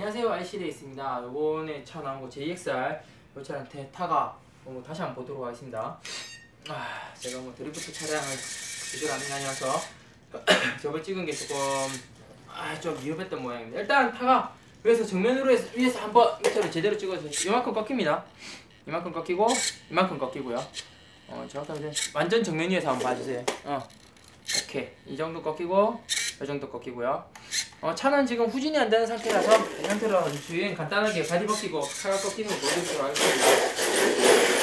안녕하세요, ICD에 있습니다. 요번에 차 나온 거 JXR 요 차량 타가 다시 한번 보도록 하겠습니다. 제가 드리프트 차량을 조절하는 게 아니라서 저번에 찍은 게 조금 좀 위험했던 모양입니다. 일단 타가 위에서 정면으로 위에서 한번 밑으로 제대로 찍어서 이만큼 꺾입니다. 이만큼 꺾이고 이만큼 꺾이고요. 정확하게 완전 정면 위에서 한번 봐주세요. 오케이, 이 정도 꺾이고 이 정도 꺾이고요. 차는 지금 후진이 안 되는 상태라서 이 상태로 주행 간단하게 바디 벗기고 차가 꺾이는 거 보여드리도록 하겠습니다.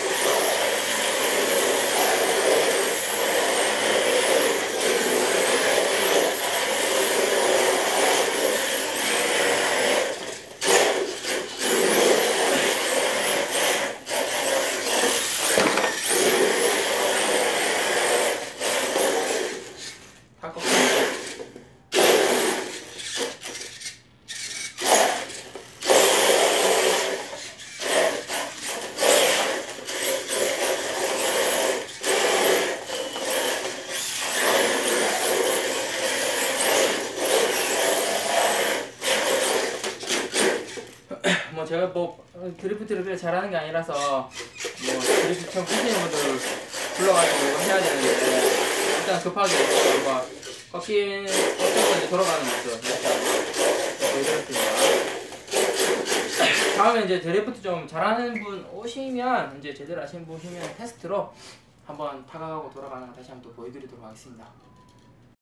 제가 드리프트를 그렇게 잘하는 게 아니라서 드리프트 처음 하시는 분들 불러가지고 해야 되는데 일단 급하게 꺾인 이제 돌아가는 모습 보여드렸습니다. 다음에 이제 드리프트 좀 잘하는 분 오시면 이제 제대로 하시는 분 오시면 테스트로 한번 타가고 돌아가는 거 다시 한번 또 보여드리도록 하겠습니다.